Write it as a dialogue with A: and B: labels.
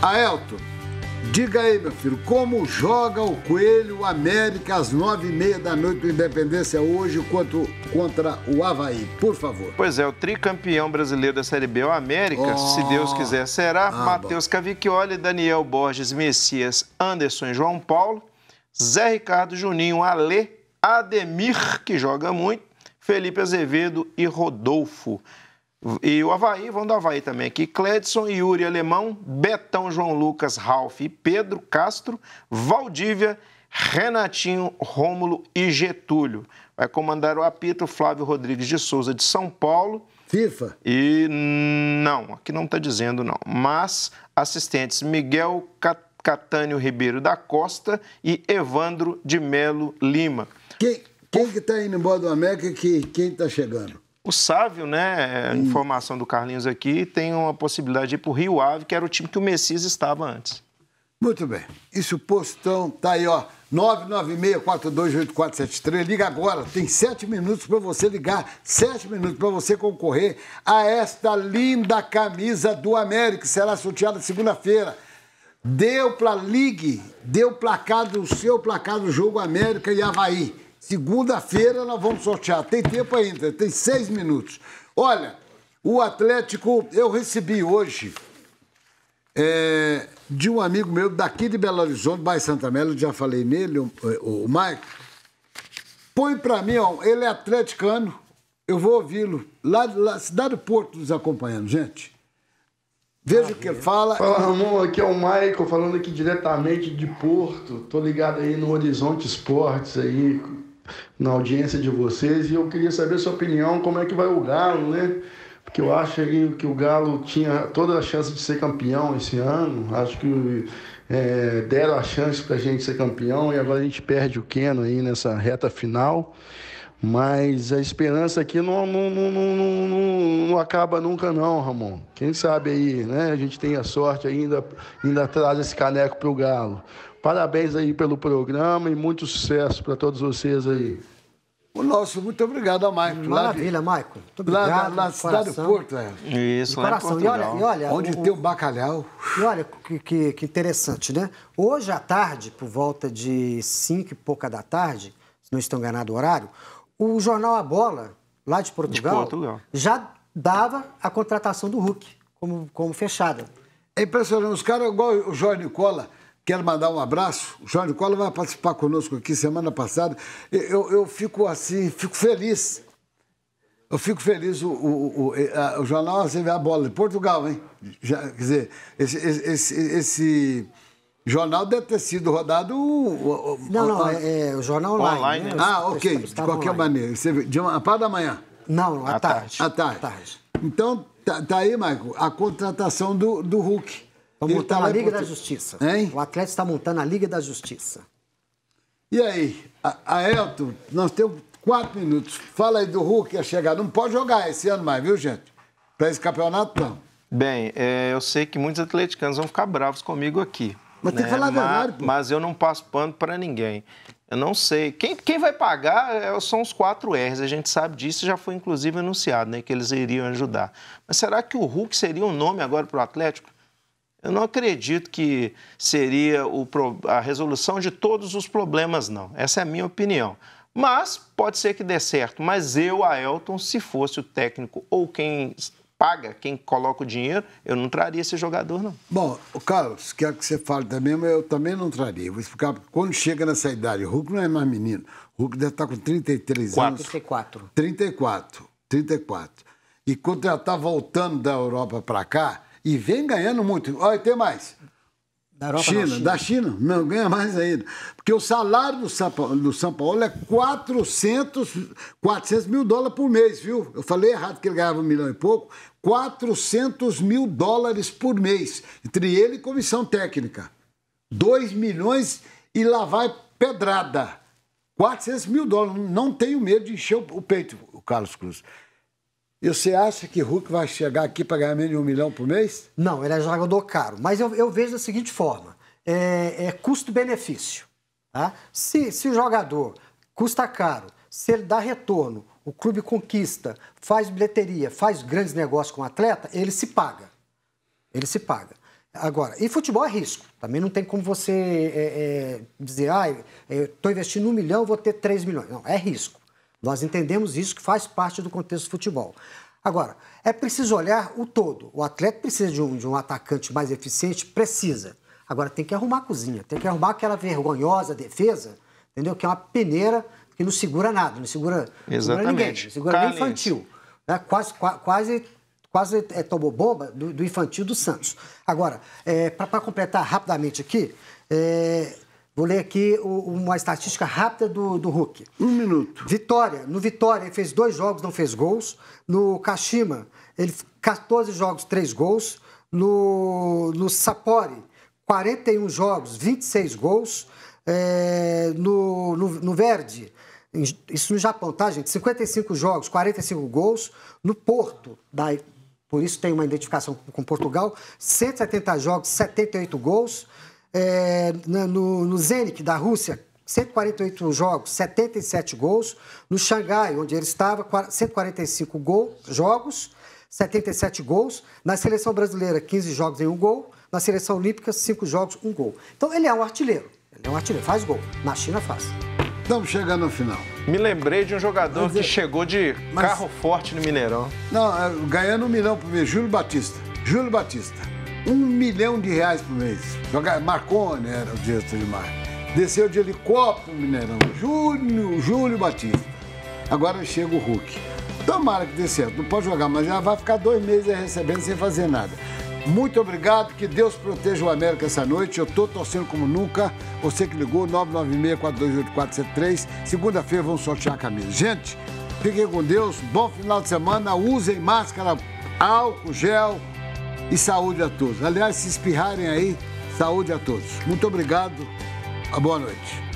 A: Aelton, diga aí, meu filho, como joga o Coelho América às 9h30 da noite do Independência hoje contra o Avaí, por favor.
B: Pois é, o tricampeão brasileiro da Série B, o América, se Deus quiser, será Matheus Cavicchioli, Daniel Borges, Messias, Anderson e João Paulo, Zé Ricardo, Juninho, Alê, Ademir, que joga muito, Felipe Azevedo e Rodolfo. E o Avaí, vamos do Avaí também aqui, Cledson, Yuri Alemão, Betão, João Lucas, Ralf e Pedro Castro, Valdívia, Renatinho, Rômulo e Getúlio. Vai comandar o apito Flávio Rodrigues de Souza de São Paulo.
A: FIFA?
B: E não, aqui não está dizendo não. Mas assistentes Miguel Catânio Ribeiro da Costa e Evandro de Melo Lima.
A: Quem que está indo embora do América e quem está chegando?
B: O Sávio, né, informação do Carlinhos aqui, tem uma possibilidade de ir para o Rio Ave, que era o time que o Messias estava antes.
A: Muito bem. Isso, postão, tá aí, ó, 996-428473. Liga agora, tem 7 minutos para você ligar, 7 minutos para você concorrer a esta linda camisa do América, que será sorteada segunda-feira. Deu para ligue, deu o seu placar do jogo América e Avaí. Segunda-feira nós vamos sortear. Tem tempo ainda, tem 6 minutos. Olha, o Atlético, eu recebi hoje de um amigo meu daqui de Belo Horizonte, bairro Santa Amélia, já falei nele, o Maico. Põe pra mim, ó, ele é atleticano, eu vou ouvi-lo. Lá, cidade do Porto nos acompanhando, gente. Veja o que ele fala.
C: Fala, Ramon, aqui é o Maico, falando aqui diretamente de Porto. Tô ligado aí no Horizonte Esportes aí, na audiência de vocês, e eu queria saber a sua opinião, como é que vai o Galo, né? Porque eu acho aí que o Galo tinha toda a chance de ser campeão esse ano, acho que deram a chance pra gente ser campeão, e agora a gente perde o Keno aí nessa reta final, mas a esperança aqui não acaba nunca não, Ramon. Quem sabe aí, né, a gente tem a sorte ainda traz esse caneco pro Galo. Parabéns aí pelo programa e muito sucesso para todos vocês aí.
A: Muito obrigado ao Maico.
D: Maravilha, Maico. Muito obrigado.
A: Lá na cidade do Porto,
B: Isso, lá em Portugal.
D: E olha,
A: onde tem o bacalhau.
D: E olha que interessante, né? Hoje à tarde, por volta de 5 e pouca da tarde, se não estou enganado o horário, o jornal A Bola, lá de Portugal, já dava a contratação do Hulk como fechada.
A: É impressionante. Os caras, igual o Jorge Nicola, quero mandar um abraço. O Jorge Nicola vai participar conosco aqui semana passada. Eu fico assim, fico feliz. Eu fico feliz. O jornal, você vê A Bola de Portugal, hein? Quer dizer, esse jornal deve ter sido rodado...
D: Não, é o jornal online.
A: Né? Ok, de qualquer maneira. Você vê, a par da manhã?
D: Não, à tarde.
A: À tarde. Então, tá aí, Maico, a contratação do Hulk.
D: Vamos montar a Liga da Justiça.
A: Hein?
D: O Atlético está montando a Liga da Justiça.
A: E aí, Aelton, nós temos 4 minutos. Fala aí do Hulk a chegar. Não pode jogar esse ano mais, viu, gente? Para esse campeonato, não.
B: Bem, eu sei que muitos atleticanos vão ficar bravos comigo aqui.
A: Mas tem que falar a verdade, pô.
B: Mas eu não passo pano para ninguém. Eu não sei. Quem vai pagar são os 4 R's. A gente sabe disso, já foi inclusive anunciado, né, que eles iriam ajudar. Mas será que o Hulk seria um nome agora para o Atlético? Eu não acredito que seria a resolução de todos os problemas, não. Essa é a minha opinião. Mas pode ser que dê certo. Mas eu, Aelton, se fosse o técnico ou quem paga, quem coloca o dinheiro, eu não traria esse jogador, não.
A: Bom, Carlos, quero que você fale também, mas eu também não traria. Vou explicar, porque quando chega nessa idade, o Hulk não é mais menino. O Hulk deve estar com 33 anos. 34. E quando já está voltando da Europa para cá, e vem ganhando muito. Olha, tem mais. Da China, não, ganha mais ainda. Porque o salário do São Paulo é 400 mil dólares por mês, viu? Eu falei errado que ele ganhava 1 milhão e pouco. 400 mil dólares por mês. Entre ele e comissão técnica. 2 milhões e lá vai pedrada. 400 mil dólares. Não tenho medo de encher o peito, o Carlos Cruz. E você acha que o Hulk vai chegar aqui para ganhar menos de 1 milhão por mês?
D: Não, ele é jogador caro. Mas eu vejo da seguinte forma. É custo-benefício. Tá? Se o jogador custa caro, se ele dá retorno, o clube conquista, faz bilheteria, faz grandes negócios com o atleta, ele se paga. Agora, e futebol é risco. Também não tem como você dizer, estou investindo 1 milhão, vou ter 3 milhões. Não, é risco. Nós entendemos isso, que faz parte do contexto do futebol. Agora, é preciso olhar o todo. O atleta precisa de um atacante mais eficiente? Precisa. Agora, tem que arrumar a cozinha, tem que arrumar aquela vergonhosa defesa, entendeu? Que é uma peneira que não segura nada, não segura ninguém, não segura nem infantil. Né? Quase tomou bomba do infantil do Santos. Agora, para completar rapidamente aqui, vou ler aqui uma estatística rápida do Hulk.
A: 1 minuto.
D: No Vitória, ele fez 2 jogos, não fez gols. No Kashima, ele 14 jogos, 3 gols. No Sapporo, 41 jogos, 26 gols. No Verdi, isso no Japão, tá, gente? 55 jogos, 45 gols. No Porto, por isso tem uma identificação com Portugal, 170 jogos, 78 gols. No Zenit, da Rússia, 148 jogos, 77 gols. No Xangai, onde ele estava, 145 jogos, 77 gols. Na seleção brasileira, 15 jogos e 1 gol. Na seleção olímpica, 5 jogos, 1 gol. Então, ele é um artilheiro. Faz gol. Na China, faz.
A: Estamos chegando no final.
B: Me lembrei de um jogador que chegou de carro forte no Mineirão.
A: Não, ganhando 1 milhão por mês. Júlio Batista. 1 milhão de reais por mês. Marconi era o diretor de marketing. Desceu de helicóptero no Mineirão. Júlio Batista. Agora chega o Hulk. Tomara que dê certo. Não pode jogar, mas já vai ficar 2 meses recebendo sem fazer nada. Muito obrigado, que Deus proteja o América essa noite. Eu estou torcendo como nunca. Você que ligou, 996-428473. Segunda-feira vamos sortear a camisa. Gente, fiquem com Deus. Bom final de semana. Usem máscara, álcool, gel e saúde a todos. Aliás, se espirrarem aí, saúde a todos. Muito obrigado. Boa noite.